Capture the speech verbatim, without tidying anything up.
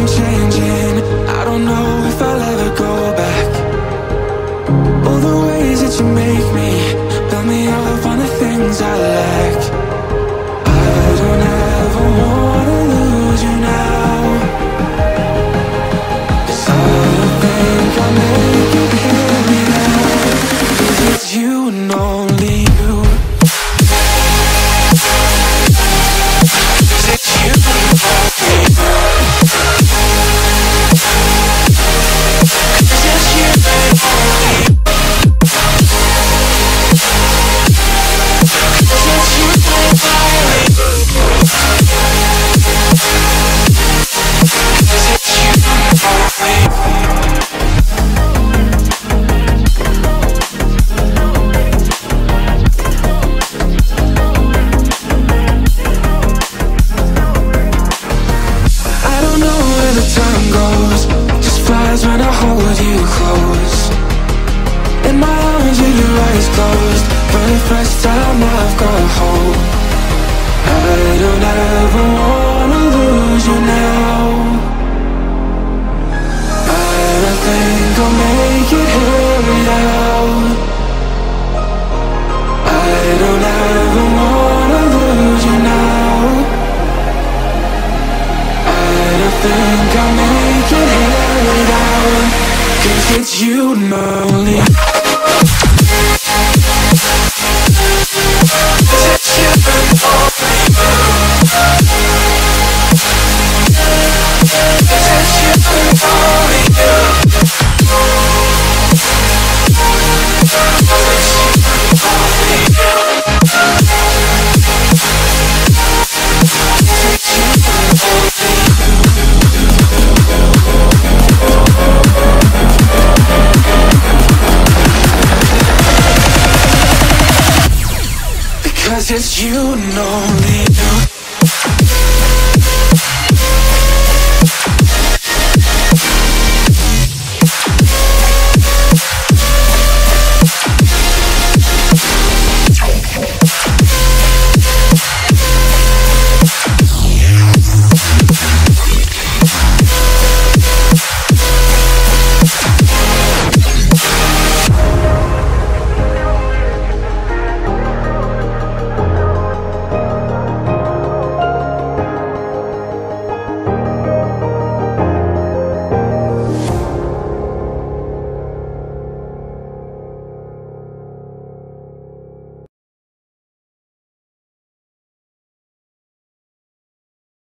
I'm changing. I don't know if I'll ever go back. All the ways that you make me, build me up on the things I lack. I don't ever wanna lose you now, 'cause I don't think I'll make it here now. 'Cause it's you and only you. It's you and only you. 'Cause it's you and only you. When I hold you close in my arms with your eyes closed, for the first time I've got hope. I don't ever wanna lose you now. I don't think I'll make it here without. I don't ever wanna lose you now. I don't think I'll make it here without. 'Cause it's you and only. 'Cause it's you and only. 'Cause it's you and only you. 'Cause it's you and only you. 'Cause it's you and only you. Because it's you and only you.